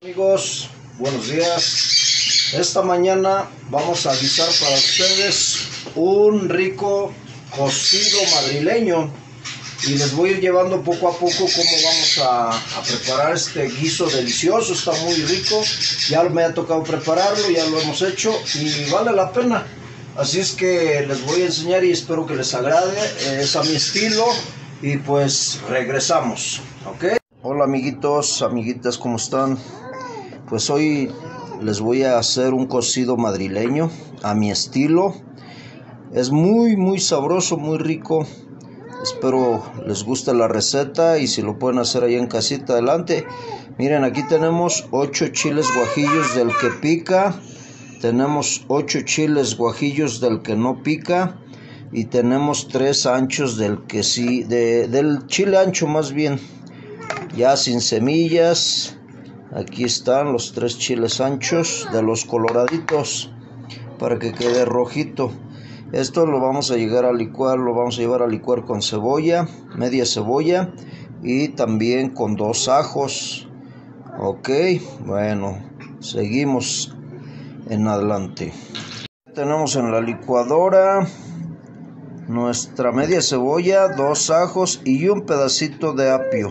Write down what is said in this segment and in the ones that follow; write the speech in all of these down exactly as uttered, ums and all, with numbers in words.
Amigos, buenos días. Esta mañana vamos a guisar para ustedes un rico cocido madrileño y les voy a ir llevando poco a poco cómo vamos a, a preparar este guiso delicioso. Está muy rico, ya me ha tocado prepararlo, ya lo hemos hecho y vale la pena. Así es que les voy a enseñar y espero que les agrade. Es a mi estilo y pues regresamos, ¿ok? Hola amiguitos, amiguitas, ¿cómo están? Pues hoy les voy a hacer un cocido madrileño a mi estilo. Es muy muy sabroso, muy rico. Espero les guste la receta y si lo pueden hacer ahí en casita, adelante. Miren, aquí tenemos ocho chiles guajillos del que pica. Tenemos ocho chiles guajillos del que no pica. Y tenemos tres anchos del que sí, de, del chile ancho más bien. Ya sin semillas. Aquí están los tres chiles anchos de los coloraditos para que quede rojito. Esto lo vamos a llegar a licuar, lo vamos a llevar a licuar con cebolla, media cebolla y también con dos ajos. Ok, bueno, seguimos en adelante. Tenemos en la licuadora nuestra media cebolla, dos ajos y un pedacito de apio.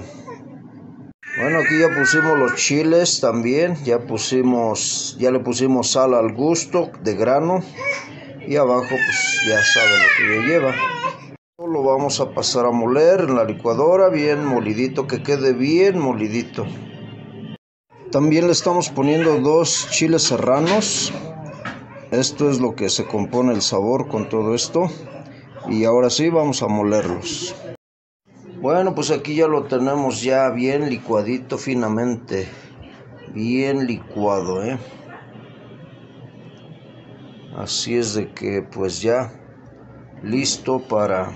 Bueno, aquí ya pusimos los chiles también, ya pusimos, ya le pusimos sal al gusto de grano y abajo pues ya saben lo que ya lleva. Lo vamos a pasar a moler en la licuadora, bien molidito, que quede bien molidito. También le estamos poniendo dos chiles serranos. Esto es lo que se compone el sabor con todo esto. Y ahora sí vamos a molerlos. Bueno, pues aquí ya lo tenemos ya bien licuadito finamente, bien licuado, ¿eh? Así es de que pues ya listo para,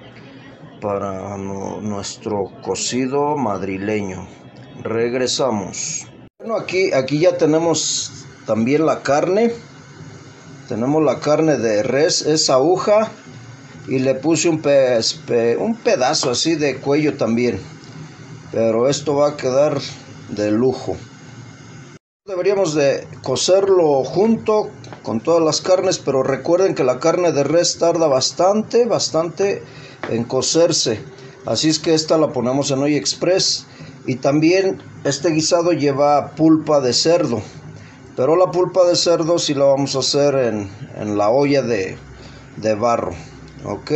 para no, nuestro cocido madrileño. Regresamos. Bueno, aquí, aquí ya tenemos también la carne. Tenemos la carne de res, es aguja. Y le puse un, pe pe un pedazo así de cuello también. Pero esto va a quedar de lujo. Deberíamos de cocerlo junto con todas las carnes. Pero recuerden que la carne de res tarda bastante, bastante en cocerse. Así es que esta la ponemos en olla express. Y también este guisado lleva pulpa de cerdo. Pero la pulpa de cerdo sí la vamos a hacer en, en la olla de, de barro. Ok,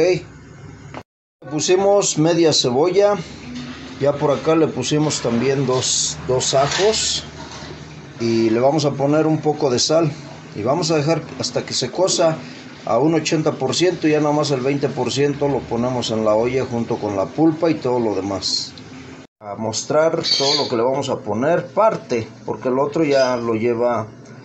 pusimos media cebolla, ya por acá le pusimos también dos, dos ajos y le vamos a poner un poco de sal y vamos a dejar hasta que se cosa a un ochenta por ciento, ya nada más el veinte por ciento lo ponemos en la olla junto con la pulpa y todo lo demás. A mostrar todo lo que le vamos a poner, parte, porque el otro ya lo lleva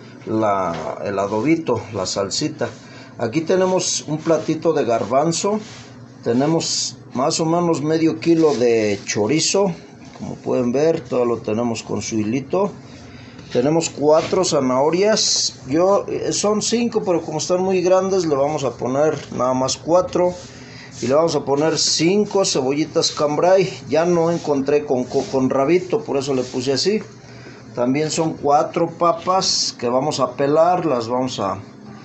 la, el adobito, la salsita. Aquí tenemos un platito de garbanzo, tenemos más o menos medio kilo de chorizo, como pueden ver, todo lo tenemos con su hilito. Tenemos cuatro zanahorias, yo son cinco, pero como están muy grandes le vamos a poner nada más cuatro. Y le vamos a poner cinco cebollitas cambray, ya no encontré con, con rabito, por eso le puse así. También son cuatro papas que vamos a pelar, las vamos a...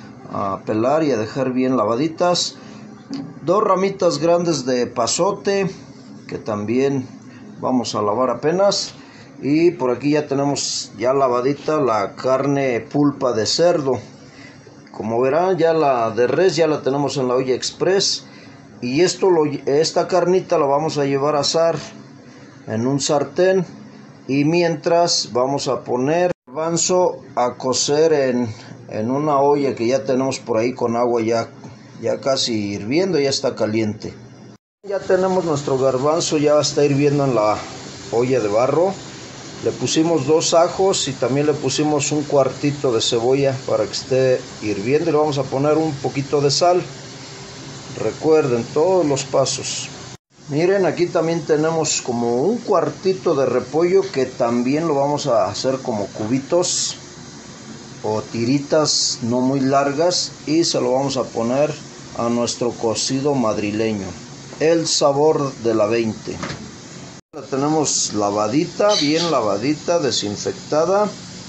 a pelar y a dejar bien lavaditas. Dos ramitas grandes de pasote que también vamos a lavar apenas. Y por aquí ya tenemos ya lavadita la carne pulpa de cerdo. Como verán, ya la de res ya la tenemos en la olla express. Y esto lo, esta carnita la vamos a llevar a asar en un sartén. Y mientras vamos a poner garbanzo a cocer en en una olla que ya tenemos por ahí con agua ya, ya casi hirviendo, ya está caliente. Ya tenemos nuestro garbanzo, ya está hirviendo en la olla de barro. Le pusimos dos ajos y también le pusimos un cuartito de cebolla para que esté hirviendo y le vamos a poner un poquito de sal. Recuerden todos los pasos. Miren, aquí también tenemos como un cuartito de repollo que también lo vamos a hacer como cubitos o tiritas no muy largas y se lo vamos a poner a nuestro cocido madrileño, el sabor de la veinte. La tenemos lavadita, bien lavadita, desinfectada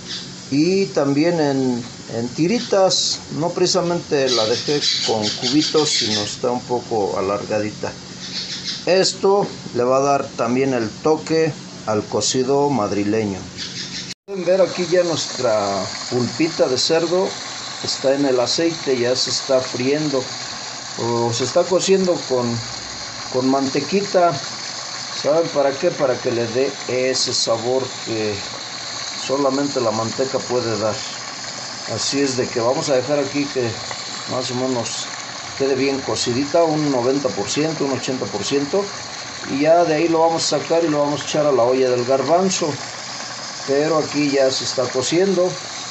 y también en, en tiritas. No precisamente la dejé con cubitos, sino está un poco alargadita. Esto le va a dar también el toque al cocido madrileño. Pueden ver aquí ya nuestra pulpita de cerdo está en el aceite, ya se está friendo o se está cociendo con, con mantequita. ¿Saben para qué? Para que le dé ese sabor que solamente la manteca puede dar. Así es de que vamos a dejar aquí que más o menos quede bien cocidita, un noventa por ciento, un ochenta por ciento, y ya de ahí lo vamos a sacar y lo vamos a echar a la olla del garbanzo. Pero aquí ya se está cociendo.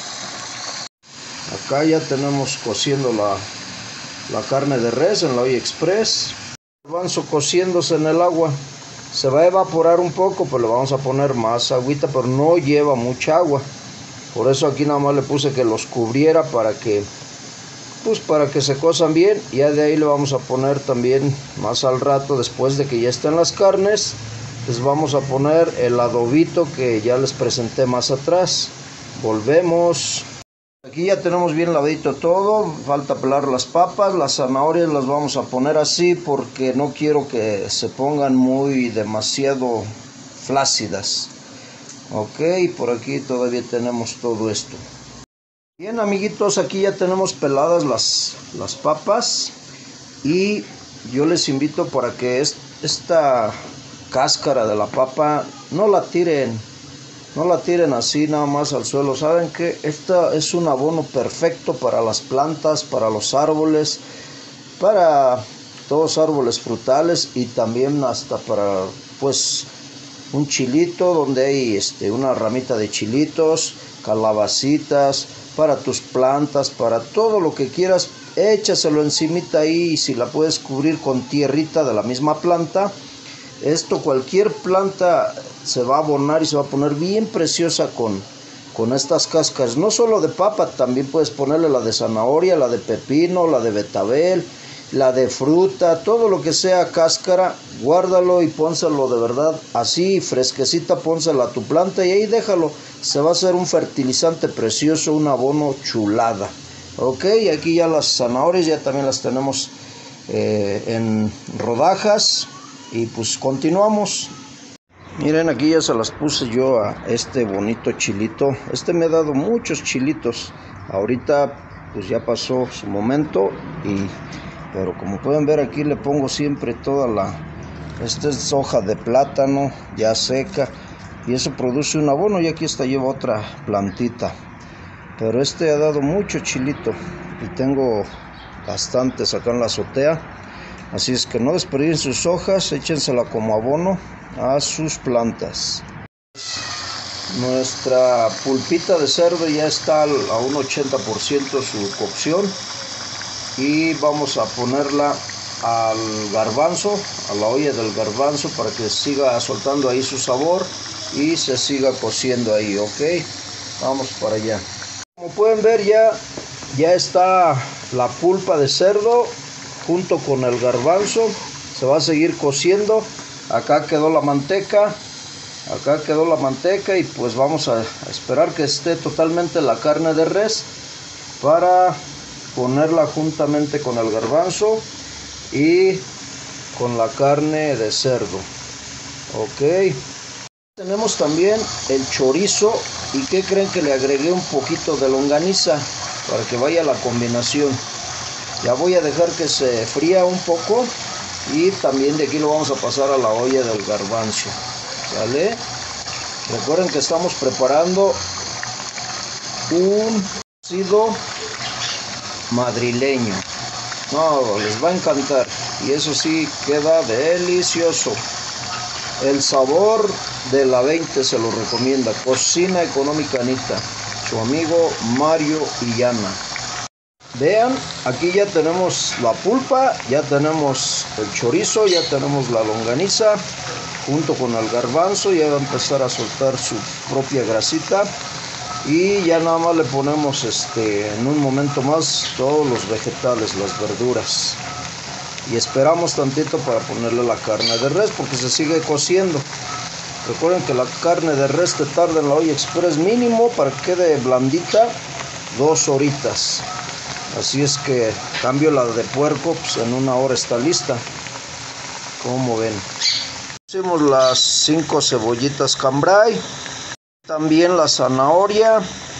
Acá ya tenemos cociendo la, la carne de res en la olla express. El garbanzo cociéndose en el agua. Se va a evaporar un poco, pues le vamos a poner más agüita, pero no lleva mucha agua. Por eso aquí nada más le puse que los cubriera para que, pues para que se cozan bien. Y ya de ahí le vamos a poner también más al rato, después de que ya estén las carnes, les vamos a poner el adobito que ya les presenté más atrás. Volvemos. Aquí ya tenemos bien lavadito todo, falta pelar las papas. Las zanahorias las vamos a poner así porque no quiero que se pongan muy demasiado flácidas. Ok, por aquí todavía tenemos todo esto. Bien amiguitos, aquí ya tenemos peladas las, las papas. Y yo les invito para que es, esta cáscara de la papa no la tiren. No la tiren así nada más al suelo. Saben que esta es un abono perfecto para las plantas, para los árboles, para todos los árboles frutales y también hasta para pues un chilito donde hay este, una ramita de chilitos, calabacitas, para tus plantas, para todo lo que quieras, échaselo encimita ahí y si la puedes cubrir con tierrita de la misma planta. Esto cualquier planta se va a abonar y se va a poner bien preciosa con, con estas cáscaras. No solo de papa, también puedes ponerle la de zanahoria, la de pepino, la de betabel, la de fruta, todo lo que sea cáscara, guárdalo y pónselo de verdad así, fresquecita, pónsela a tu planta y ahí déjalo. Se va a hacer un fertilizante precioso, un abono chulada. Ok, aquí ya las zanahorias ya también las tenemos eh, en rodajas. Y pues continuamos. Miren, aquí ya se las puse yo a este bonito chilito. Este me ha dado muchos chilitos. Ahorita pues ya pasó su momento. Y, pero como pueden ver aquí le pongo siempre toda la... Esta es hoja de plátano ya seca. Y eso produce un abono. Y aquí está lleva otra plantita. Pero este ha dado mucho chilito. Y tengo bastantes acá en la azotea. Así es que no desperdicien sus hojas, échensela como abono a sus plantas. Nuestra pulpita de cerdo ya está a un ochenta por ciento su cocción. Y vamos a ponerla al garbanzo, a la olla del garbanzo para que siga soltando ahí su sabor y se siga cociendo ahí, ok. Vamos para allá. Como pueden ver ya, ya está la pulpa de cerdo junto con el garbanzo, se va a seguir cociendo. Acá quedó la manteca, acá quedó la manteca y pues vamos a esperar que esté totalmente la carne de res para ponerla juntamente con el garbanzo y con la carne de cerdo. Ok, tenemos también el chorizo y ¿qué creen? Que le agregué un poquito de longaniza para que vaya la combinación. Ya voy a dejar que se fría un poco y también de aquí lo vamos a pasar a la olla del garbanzo. ¿Sale? Recuerden que estamos preparando un cocido madrileño. No, les va a encantar. Y eso sí, queda delicioso. El sabor de la veinte se lo recomienda. Cocina Económica Anita. Su amigo Mario Illana. Vean, aquí ya tenemos la pulpa, ya tenemos el chorizo, ya tenemos la longaniza junto con el garbanzo. Ya va a empezar a soltar su propia grasita y ya nada más le ponemos este en un momento más todos los vegetales, las verduras, y esperamos tantito para ponerle la carne de res porque se sigue cociendo. Recuerden que la carne de res te tarda en la olla express mínimo para que quede blandita dos horitas. Así es que cambio la de puerco, pues en una hora está lista. Como ven. Hicimos las cinco cebollitas cambray, también la zanahoria.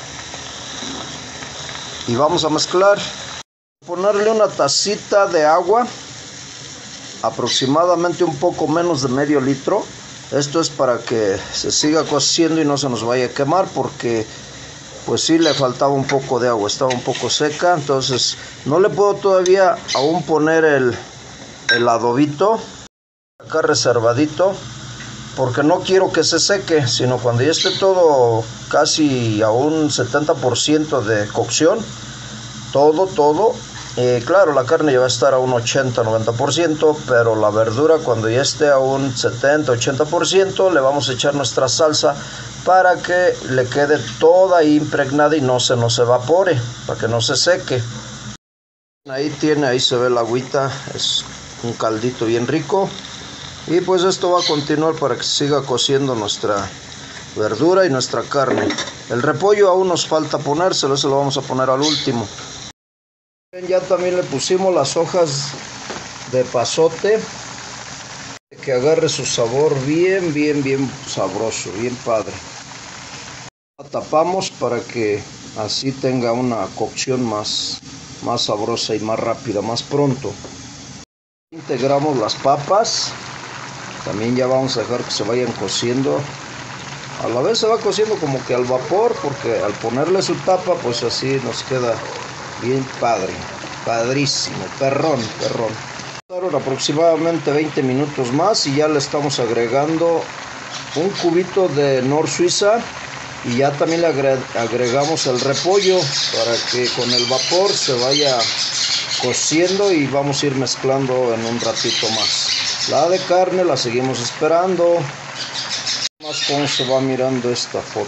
Y vamos a mezclar. Ponerle una tacita de agua, aproximadamente un poco menos de medio litro. Esto es para que se siga cociendo y no se nos vaya a quemar, porque pues sí le faltaba un poco de agua, estaba un poco seca. Entonces no le puedo todavía aún poner el, el adobito acá reservadito, porque no quiero que se seque, sino cuando ya esté todo casi a un setenta por ciento de cocción, todo, todo. Eh, claro, la carne ya va a estar a un ochenta, noventa por ciento, pero la verdura cuando ya esté a un setenta, ochenta por ciento, le vamos a echar nuestra salsa para que le quede toda impregnada y no se nos evapore, para que no se seque. Ahí tiene, ahí se ve la agüita, es un caldito bien rico. Y pues esto va a continuar para que siga cociendo nuestra verdura y nuestra carne. El repollo aún nos falta ponérselo, eso lo vamos a poner al último. Ya también le pusimos las hojas de pasote, que agarre su sabor bien, bien, bien sabroso, bien padre. La tapamos para que así tenga una cocción más, más sabrosa y más rápida, más pronto. Integramos las papas, también ya vamos a dejar que se vayan cociendo. A la vez se va cociendo como que al vapor, porque al ponerle su tapa, pues así nos queda bien padre, padrísimo, perrón, perrón. Pasaron aproximadamente veinte minutos más y ya le estamos agregando un cubito de Nor Suiza y ya también le agregamos el repollo para que con el vapor se vaya cociendo y vamos a ir mezclando en un ratito más. La de carne la seguimos esperando. Más cómo se va mirando esta foto.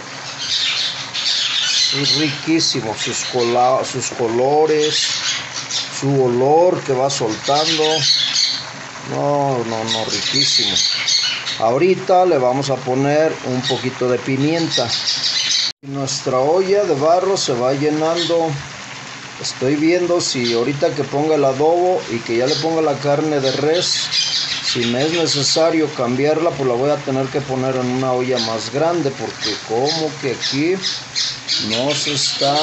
Es riquísimo, sus, cola, sus colores, su olor que va soltando. No, no, no, riquísimo. Ahorita le vamos a poner un poquito de pimienta. Nuestra olla de barro se va llenando. Estoy viendo si ahorita que ponga el adobo y que ya le ponga la carne de res, si me es necesario cambiarla, pues la voy a tener que poner en una olla más grande, porque como que aquí nos está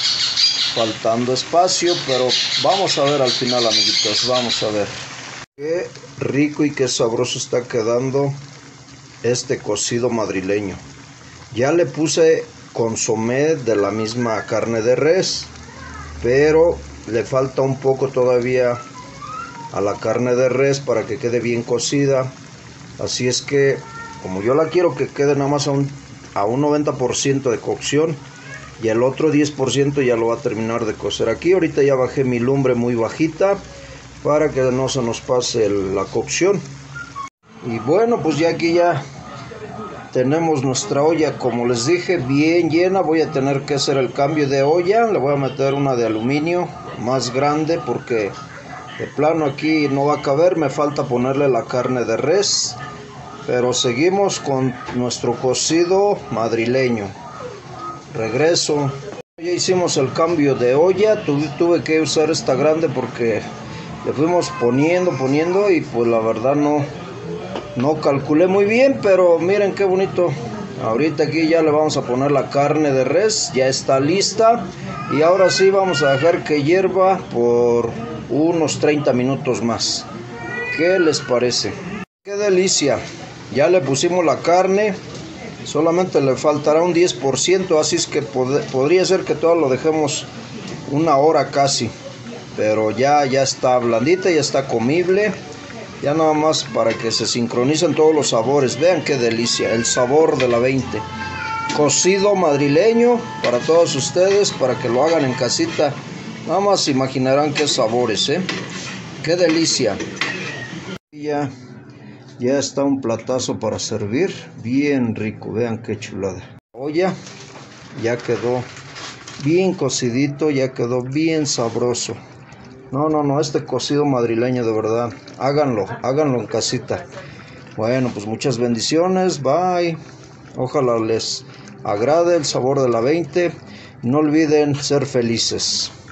faltando espacio. Pero vamos a ver al final, amiguitos, vamos a ver. Qué rico y qué sabroso está quedando este cocido madrileño. Ya le puse consomé de la misma carne de res, pero le falta un poco todavía a la carne de res para que quede bien cocida. Así es que, como yo la quiero que quede nada más a un, a un noventa por ciento de cocción, y el otro diez por ciento ya lo va a terminar de cocer aquí. Ahorita ya bajé mi lumbre muy bajita para que no se nos pase el, la cocción. Y bueno, pues ya aquí ya tenemos nuestra olla, como les dije, bien llena. Voy a tener que hacer el cambio de olla. Le voy a meter una de aluminio más grande porque de plano aquí no va a caber. Me falta ponerle la carne de res, pero seguimos con nuestro cocido madrileño. Regreso. Ya hicimos el cambio de olla. Tuve, tuve que usar esta grande porque le fuimos poniendo, poniendo y pues la verdad no, no calculé muy bien, pero miren qué bonito. Ahorita aquí ya le vamos a poner la carne de res, ya está lista. Y ahora sí vamos a dejar que hierva por unos treinta minutos más. ¿Qué les parece? ¡Qué delicia! Ya le pusimos la carne, solamente le faltará un diez por ciento, así es que pod podría ser que todo lo dejemos una hora casi. Pero ya, ya está blandita, ya está comible. Ya nada más para que se sincronicen todos los sabores. Vean qué delicia, el sabor de la veinte. Cocido madrileño para todos ustedes, para que lo hagan en casita. Nada más imaginarán qué sabores, ¿eh? Qué delicia. Ya, ya está un platazo para servir. Bien rico, vean qué chulada. La olla ya quedó bien cocidito, ya quedó bien sabroso. No, no, no, este cocido madrileño de verdad, háganlo, háganlo en casita. Bueno, pues muchas bendiciones, bye. Ojalá les agrade el sabor de la veinte. No olviden ser felices.